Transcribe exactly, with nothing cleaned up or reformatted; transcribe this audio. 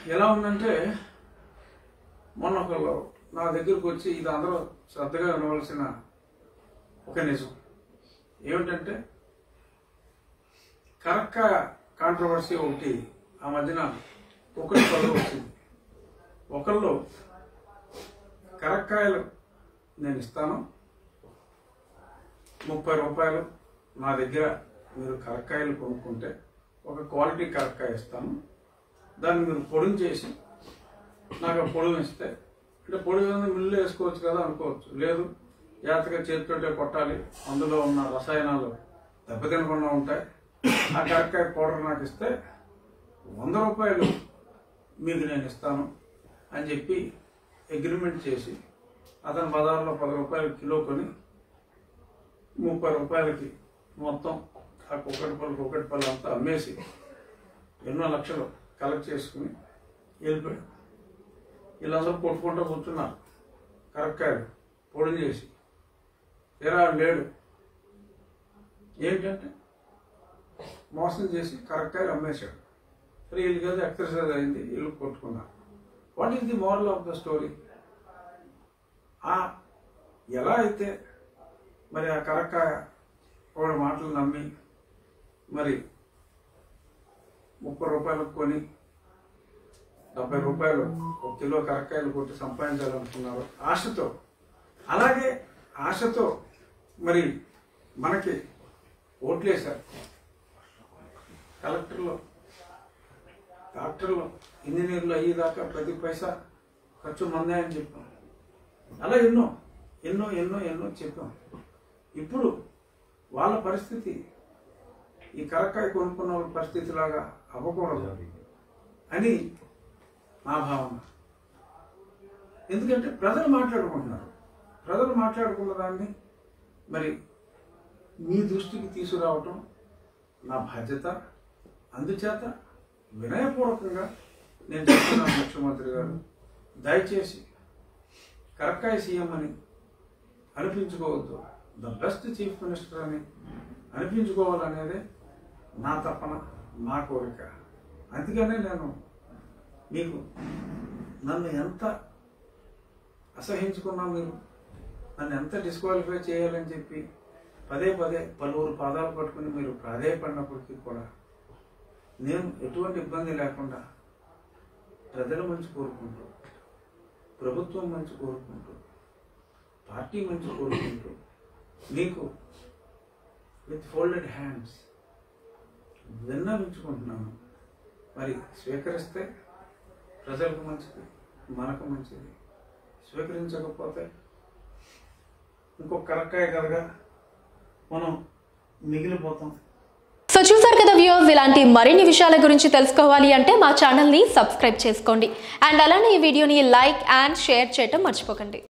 ఎలా ఉందంటే మొన్న ఒకళ్ళు నా దగ్గరకు వచ్చి ఇది అందరూ శ్రద్ధగా వినవలసిన ఒక నిజం ఏమిటంటే కరక్క కాంట్రవర్సీ ఒకటి ఆ మధ్యన ఒకటి పళ్ళు వచ్చింది. ఒకళ్ళు కరక్కాయలు నేను ఇస్తాను, ముప్పై రూపాయలు నా దగ్గర మీరు కరక్కాయలు కొనుక్కుంటే ఒక క్వాలిటీ కరక్కాయ ఇస్తాను, దాన్ని మీరు పొడిని చేసి నాకు ఆ పొడిని ఇస్తే అంటే పొడి మిల్లు వేసుకోవచ్చు కదా అనుకోవచ్చు. లేదు జాగ్రత్తగా చేతితోటే కొట్టాలి, అందులో ఉన్న రసాయనాలు దెబ్బతినకుండా ఉంటాయి, ఆ కరక్కాయ పౌడర్ నాకు ఇస్తే వంద రూపాయలు మీకు నేను ఇస్తాను అని చెప్పి అగ్రిమెంట్ చేసి అతను బజార్లో పది రూపాయలు కిలో కొని ముప్పై రూపాయలకి మొత్తం ఆ కుక్కటిపల్లి కుక్కటిపల్లి అంతా అమ్మేసి ఎన్నో లక్షలు కలెక్ట్ చేసుకుని వెళ్ళిపోయాడు. వీళ్ళందరూ కొట్టుకుంటూ కూర్చున్నారు కరక్కాయలు పొడి చేసి. తీరా లేడు. ఏంటంటే మోసం చేసి కరక్కాయలు అమ్మేశాడు. సరే వీళ్ళు కదా ఎక్సర్సైజ్ అయింది, వీళ్ళు కొట్టుకున్నారు. What is the moral of the story? ఆ ఎలా అయితే మరి ఆ కరక్కాయ వాడి మాటలు నమ్మి మరి ముప్పై రూపాయలకు కొని డెబ్బై రూపాయలు ఒక కిలో కరక్కాయలు కొట్టి సంపాదించాలనుకున్నారు ఆశతో, అలాగే ఆశతో మరి మనకి ఓట్లేశారు. కలెక్టర్లు, డాక్టర్లు, ఇంజనీర్లు అయ్యేదాకా ప్రతి పైసా ఖర్చు మందే అని చెప్పాం. అలా ఎన్నో ఎన్నో ఎన్నో ఎన్నో చెప్పాం. ఇప్పుడు వాళ్ళ పరిస్థితి ఈ కరక్కాయ కొనుక్కున్న వాళ్ళ పరిస్థితి లాగా అవ్వకూడదు అని నా భావన. ఎందుకంటే ప్రజలు మాట్లాడుకుంటున్నారు. ప్రజలు మాట్లాడుకున్న దాన్ని మరి మీ దృష్టికి తీసుకురావటం నా బాధ్యత. అందుచేత వినయపూర్వకంగా నేను చెప్తున్నాను, ముఖ్యమంత్రి గారు దయచేసి కరక్కాయ సీఎం అని అనిపించుకోవద్దు, ద బెస్ట్ చీఫ్ మినిస్టర్ అని అనిపించుకోవాలనేదే నా తపన, నా కోరిక. అందుకనే నేను మీకు నన్ను ఎంత అసహించుకున్నా, మీరు నన్ను ఎంత డిస్క్వాలిఫై చేయాలని చెప్పి పదే పదే పలువురు పాదాలు పట్టుకుని మీరు ప్రాధేయపడినప్పటికీ కూడా నేను ఎటువంటి ఇబ్బంది లేకుండా ప్రజల మంచి కోరుకుంటూ, ప్రభుత్వం మంచి కోరుకుంటూ, పార్టీ మంచి కోరుకుంటూ మీకు విత్ ఫోల్డెడ్ హ్యాండ్స్ విన్నవించుకుంటున్నాను. మరి స్వీకరిస్తే ప్రజలకు మంచిది, మనకు మంచిది. స్వీకరించకపోతే ఇంకొక కరక్కాయ కదగా మనం మిగిలిపోతాం. సో చూసారు కదా వ్యూవర్స్, ఇలాంటి మరిన్ని విషయాల గురించి తెలుసుకోవాలి అంటే మా ఛానల్ని సబ్స్క్రైబ్ చేసుకోండి. అండ్ అలానే ఈ వీడియోని లైక్ అండ్ షేర్ చేయటం మర్చిపోకండి.